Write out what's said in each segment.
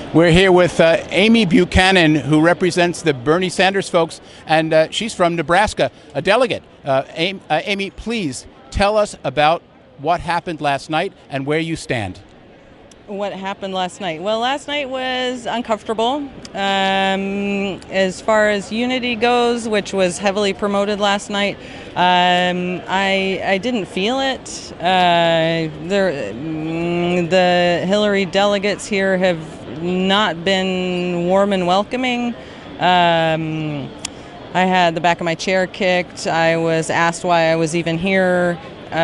We're here with Amy Buchanan, who represents the Bernie Sanders folks, and she's from Nebraska, a delegate. Amy, please tell us about what happened last night and where you stand. What happened last night? Well, last night was uncomfortable. As far as unity goes, which was heavily promoted last night, I didn't feel it. The Hillary delegates here have not been warm and welcoming. I had the back of my chair kicked. I was asked why I was even here.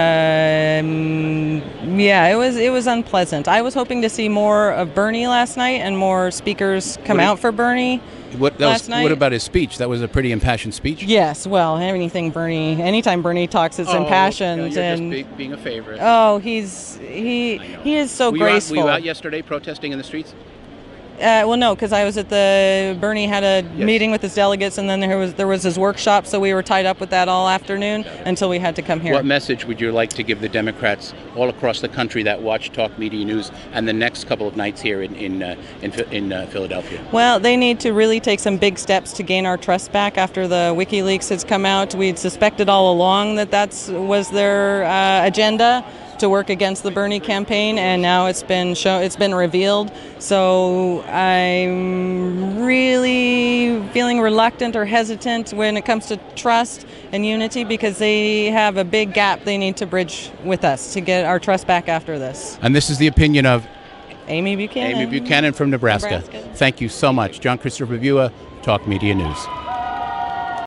It was unpleasant. I was hoping to see more of Bernie last night and more speakers come out for Bernie. Last night. What about his speech? That was a pretty impassioned speech. Yes, well, anytime Bernie talks, it's impassioned. You're just being a favorite. Oh, he is so graceful. Were you out yesterday protesting in the streets? Well, no, because I was at Bernie had a meeting with his delegates, and then there was his workshop, so we were tied up with that all afternoon until we had to come here. What message would you like to give the Democrats all across the country that watch Talk Media News and the next couple of nights here in Philadelphia? Well, they need to really take some big steps to gain our trust back after the WikiLeaks has come out. We'd suspected all along that was their agenda, to work against the Bernie campaign, and now it's been revealed. So I'm really feeling reluctant or hesitant when it comes to trust and unity, because they have a big gap they need to bridge with us to get our trust back after this. And this is the opinion of Amy Buchanan. Amy Buchanan from Nebraska. Thank you so much. John Christopher Bevua, Talk Media News.